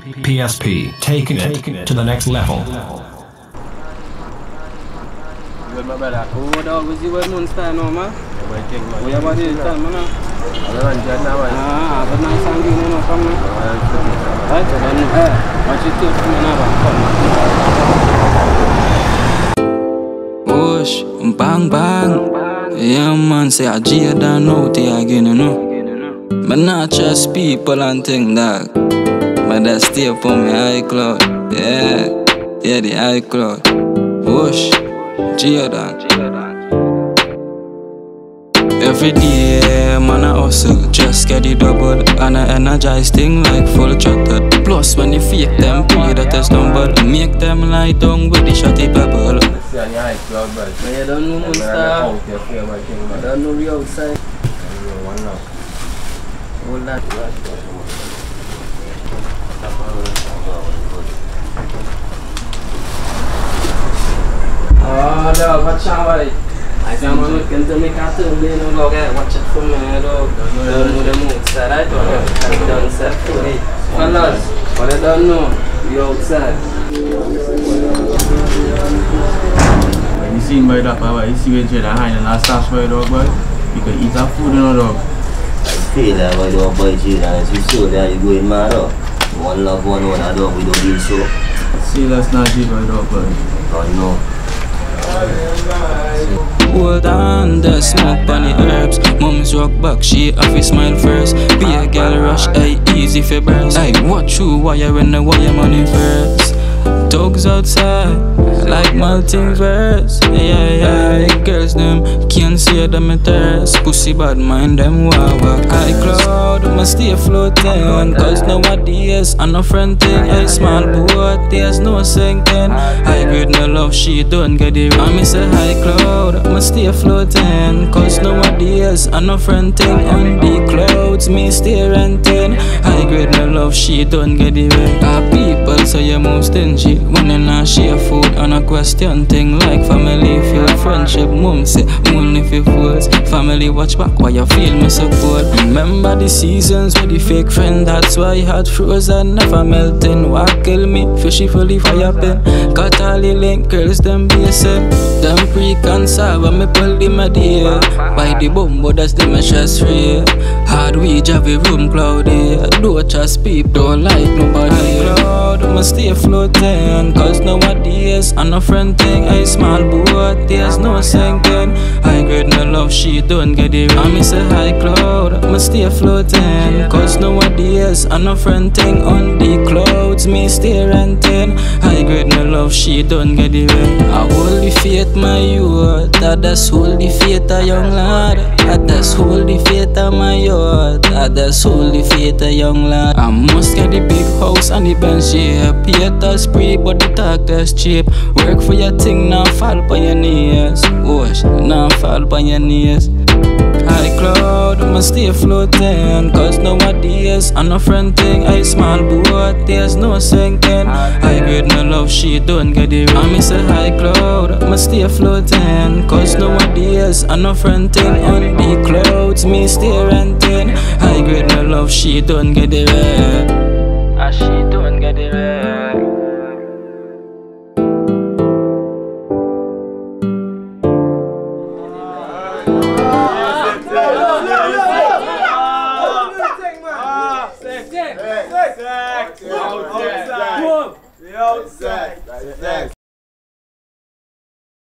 PSP, taking it to the next level. Good, my brother. Oh, dog, was you well known style now, man? Yeah, I think, man. We have a day time, man. I'm not dead now, man. But now I'm doing no come now. Right? Then, watch it take me now, come. Push, bang, bang. Yeah, man, say I G down out here again, you know. But not trust people and think that. But that stay up on my iCloud. Yeah, the iCloud. Push, G-Down. Every day, man, I hustle, just get it double. And I energize thing like full throttle. Plus, when you fake them, pay that is stumble. Make them lie down with the shotty pebble. See on the iCloud, bro. Man, you don't know Monster. I don't know the outside. One now. Hold that. Oh, dog, watch out, boy. I can't look into me cartoon, you know, dog. Watch it for me, dog. Don't know the moves, right? I don't set for it. Fellas, but I don't know. We outside. You see him by that, boy. You see when you're behind and last stash by dog, boy. You can eat that food, you know, dog. I feel that by dog, boy, and you saw that you going mad up. One love, one dog, we don't do so. See, that's not G by dog, boy. Oh, no. Hold on, the smoke on the herbs. Mom's rock back, she have to smile first. Be a girl rush, easy for burst. Watch you wire when the wire money first. Dogs outside, like multiverse. Yeah, girls them can't see them in thirst. Pussy bad mind them wawa. iCloud, must stay floating. Cause nowadays, I'm no friend thing. A small boat, there's no sinking. High grade no love, she don't get it wrong. Me say iCloud, must stay floating. Cause nowadays, I'm no friend thing. On the clouds, me stay renting. High grade no love, she don't get it wrong. People say you move stingy when you not share food and a question thing like family feel friendship. Mom say only for fools. Family watch back while you feel me so cold. Remember the seasons with the fake friend, that's why heart frozen never melting. What kill me? Fishy fully fire pin. Got all the link girls them basing. Them pre-cancer when me pull the media. By the bumbo that's the stress free. Hard we have a room cloudy. Don't trust people, don't like nobody. Cloud must stay floating. Cause nowadays I'm no friend thing. A small boat, there's no sinking. High grade no love, she don't get it wrong. Me say iCloud, must stay floating. Cause nowadays I'm no friend thing. On the clouds, me stay renting. High grade no love, she don't get it wrong. I hold the faith, my youth. That's hold the faith, a young lad. That's hold the faith of my youth. That's hold the faith, a young lad. I must get the big house and the bench, yeah. Pay a spree, but the talk that's cheap. Work for your thing, now fall by your knees. Wash, now fall by your knees. iCloud, must stay floating. Cause nowadays, I'm no friend thing. A small boat, there's no sinking. High grade no love, she don't get it wrong. Me say iCloud, must stay floating. Cause nowadays, I'm no friend thing. On the clouds, me stay renting. High grade no love, she don't get it wrong. She don't get it wrong. Outside.